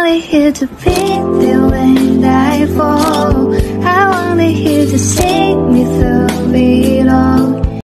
only here to be there when I fall. I wanted you to see me through it